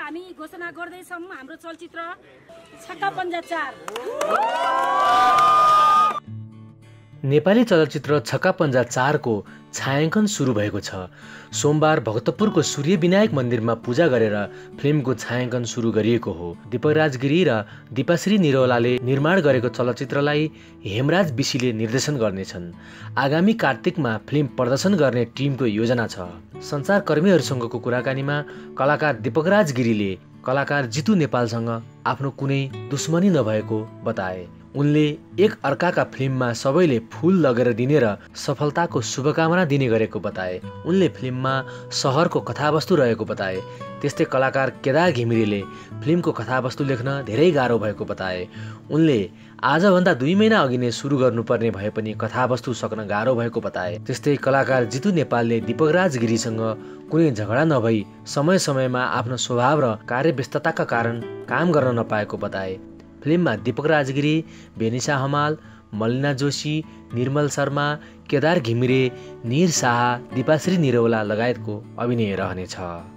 हामी घोषणा गर्दैछौँ हाम्रो चलचित्र छक्का पञ्जा 4। नेपाली चलचित्र छक्का पञ्जा 4 को छायाङ्कन सुरु भएको छ। सोमबार भक्तपुरको सूर्य विनायक मन्दिरमा पूजा गरेर फिल्मको छायाङ्कन सुरु गरिएको हो। दीपकराज गिरी र दीपाश्री निरौलाले निर्माण गरेको चलचित्रलाई हेमराज विशीले निर्देशन गर्नेछन्। आगामी कार्तिकमा फिल्म प्रदर्शन गर्ने टिमको योजना छ। सञ्चारकर्मीहरूसँगको कुराकानीमा कलाकार दीपकराज गिरीले कलाकार जितु नेपालसँग आफ्नो कुनै दुश्मनी नभएको बताए। उनले एक अर्काका फिल्ममा सबैले फूल लगेर दिने र सफलताको शुभकामना दिने गरेको बताए। उनले फिल्ममा सहरको कथावस्तु रहेको बताए। त्यस्तै कलाकार केदार घिमिरेले फिल्मको कथावस्तु लेख्न धेरै गाह्रो भएको बताए। उनले आजभन्दा 2 महिना अघि नै सुरु गर्नुपर्ने भए पनि कथावस्तु सक्न गाह्रो भएको बताए। त्यस्तै कलाकार जितु नेपालले दीपकराज गिरीसँग कुनै झगडा नभई समय समयमा आफ्नो स्वभाव र कार्यव्यस्तताका कारण काम गर्न नपाएको बताए। फिल्ममा दीपकराज गिरी, बेनिसा हमाल, मलिना जोशी, निर्मल शर्मा, केदार घिमिरे, निर शाह, दीपाश्री निरौला लगायतको अभिनय रहनेछ।